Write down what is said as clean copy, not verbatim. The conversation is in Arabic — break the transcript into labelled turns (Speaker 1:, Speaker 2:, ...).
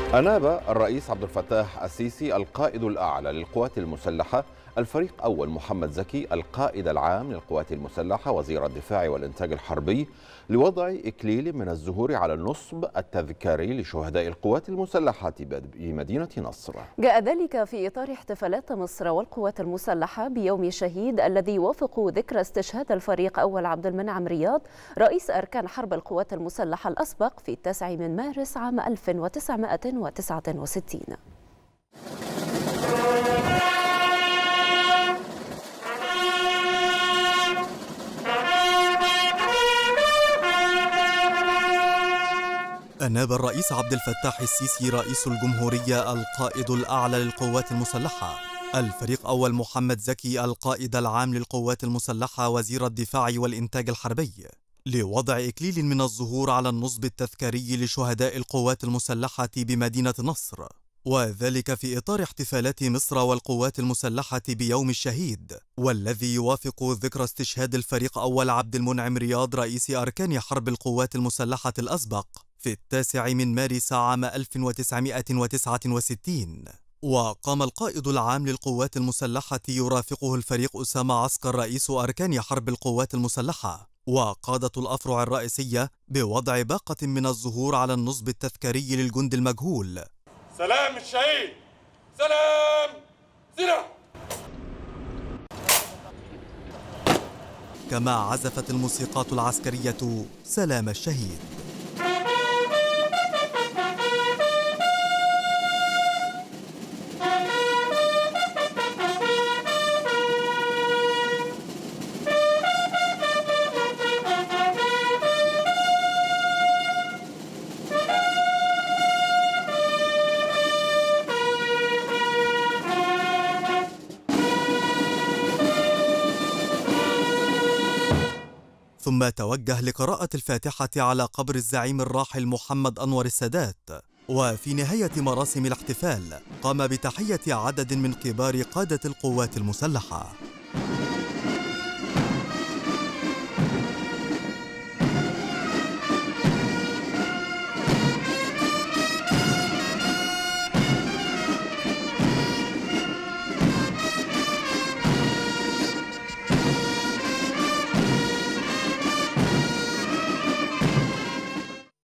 Speaker 1: أناب الرئيس عبد الفتاح السيسي القائد الأعلى للقوات المسلحة الفريق أول محمد زكي القائد العام للقوات المسلحة وزير الدفاع والإنتاج الحربي لوضع إكليل من الزهور على النصب التذكاري لشهداء القوات المسلحة بمدينة نصر.
Speaker 2: جاء ذلك في إطار احتفالات مصر والقوات المسلحة بيوم الشهيد الذي يوافق ذكرى استشهاد الفريق أول عبد المنعم رياض رئيس أركان حرب القوات المسلحة الأسبق في 9 من مارس عام 1969.
Speaker 3: أناب الرئيس عبد الفتاح السيسي رئيس الجمهورية القائد الأعلى للقوات المسلحة الفريق أول محمد زكي القائد العام للقوات المسلحة وزير الدفاع والإنتاج الحربي لوضع إكليل من الزهور على النصب التذكاري لشهداء القوات المسلحة بمدينة نصر، وذلك في إطار احتفالات مصر والقوات المسلحة بيوم الشهيد والذي يوافق ذكرى استشهاد الفريق أول عبد المنعم رياض رئيس أركان حرب القوات المسلحة الأسبق في 9 من مارس عام 1969. وقام القائد العام للقوات المسلحة يرافقه الفريق أسامة عسكر رئيس أركان حرب القوات المسلحة وقادة الأفرع الرئيسية بوضع باقة من الزهور على النصب التذكاري للجند المجهول.
Speaker 4: سلام الشهيد، سلام سلاح.
Speaker 3: كما عزفت الموسيقات العسكرية سلام الشهيد. ثم توجه لقراءة الفاتحة على قبر الزعيم الراحل محمد أنور السادات. وفي نهاية مراسم الاحتفال قام بتحية عدد من كبار قادة القوات المسلحة.